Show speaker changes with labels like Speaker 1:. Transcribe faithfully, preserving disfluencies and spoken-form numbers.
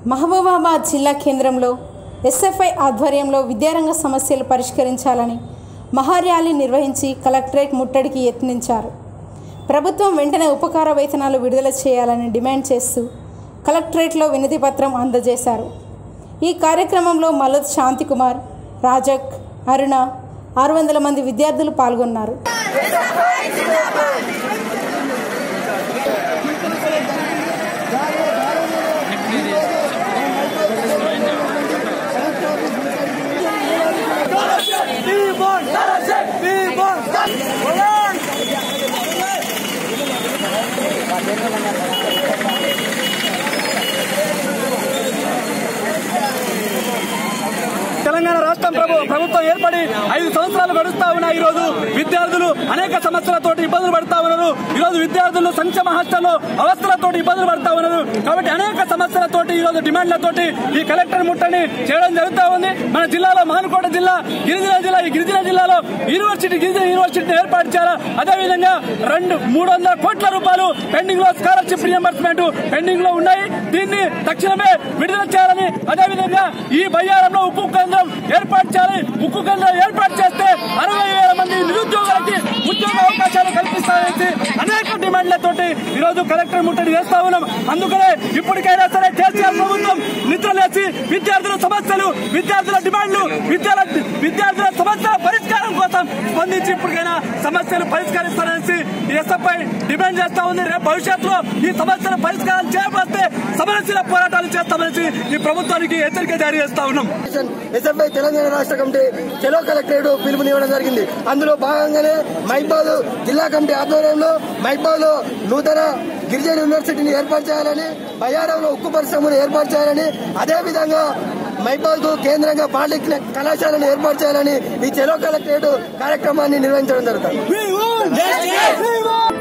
Speaker 1: మహబూబాబాద్ జిల్లా కేంద్రంలో ఎస్ఎఫ్ఐ ఆధ్వర్యంలో విద్యారంగ సమస్యలు పరిష్కరించాలని మహార్యాలీ నిర్వహించి కలెక్టరేట్ ముట్టడికి యత్నించారు. ప్రభుత్వం వెంటనే ఉపకార వేతనాలు విడుదల చేయాలని డిమాండ్ చేస్తూ కలెక్టరేట్లో వినతి పత్రం అందజేశారు. ఈ కార్యక్రమంలో మలద్ శాంతికుమార్, రాజక్, అరుణ, ఆరు వందల మంది విద్యార్థులు పాల్గొన్నారు.
Speaker 2: తెలంగాణ రాష్ట్రం ప్రభుత్వం ఏర్పడి ఐదు సంవత్సరాలు గడుస్తా ఉన్నాయి. ఈ రోజు విద్యార్థులు అనేక సమస్యలతో ఇబ్బందులు పడతా ఉన్నారు. ఈ రోజు విద్యార్థులు సంక్షేమ హాస్టల్లో అవస్థలతో ఇబ్బందులు పడతా ఉన్నారు. కాబట్టి అనేక సమస్యలతోటి ఈ రోజు డిమాండ్లతోటి ఈ కలెక్టర్ ముట్టని చేయడం జరుగుతూ ఉంది. మన జిల్లాలో మానుకోట జిల్లా గిరిజన జిల్లా ఈ గిరిజన జిల్లాలో యూనివర్సిటీ గిరిజన యూనివర్సిటీని ఏర్పాటు చేయాలి. అదేవిధంగా రెండు మూడు వందల కోట్ల రూపాయలు పెండింగ్ లో స్కాలర్షిప్ రియంబర్స్మెంట్ పెండింగ్ లో ఉన్నాయి. దీన్ని తక్షణమే విడుదల చేయాలని, అదేవిధంగా ఈ బయ్యారంలో ఉక్కు కేంద్రం ఏర్పాటు చేయాలి. ఉక్కు కేంద్రం ఏర్పాటు చేస్తే అరవై వేల మంది నిరుద్యోగులకి ఉద్యోగ అవకాశాలు కల్పిస్తారని అనేక డిమాండ్లతోటి ఈ రోజు కలెక్టర్ ముట్టడి చేస్తా ఉన్నాం. అందుకనే ఇప్పటికైనా సరే కేసీఆర్ ప్రభుత్వం నిద్రలేసి విద్యార్థుల సమస్యలు, విద్యార్థుల డిమాండ్లు, విద్యార్థుల విద్యార్థుల సమస్యల పరిష్కారం కోసం స్పందించి ఇప్పటికైనా సమస్యలు పరిష్కరిస్తారని ఎస్ఎఫ్ఐ డిమాండ్ చేస్తా ఉంది. రేపు భవిష్యత్తులో ఈ సమస్యల పరిష్కారం చేయబోతే సమరశీల పోరాటాలు చేస్తామని ఈ ప్రభుత్వానికి హెచ్చరిక జారీ చేస్తా ఉన్నాం.
Speaker 3: ఎస్ఎఫ్ఐ తెలంగాణ రాష్ట్ర కమిటీ చెలో కలెక్టరేట్ పిలుపునివ్వడం జరిగింది. అందులో భాగంగానే మహబూబాబాద్ జిల్లా కమిటీ ఆధ్వర్యంలో మహబూబాబాద్ లో నూతన గిరిజన యూనివర్సిటీని ఏర్పాటు చేయాలని, బయ్యారంలో ఉక్కు పరిశ్రమను ఏర్పాటు చేయాలని, అదేవిధంగా మహబూబాబాద్ కేంద్రంగా పాలిటెక్నిక్ కళాశాలను ఏర్పాటు చేయాలని ఈ చెలో కలెక్టరేట్ కార్యక్రమాన్ని నిర్వహించడం జరుగుతుంది.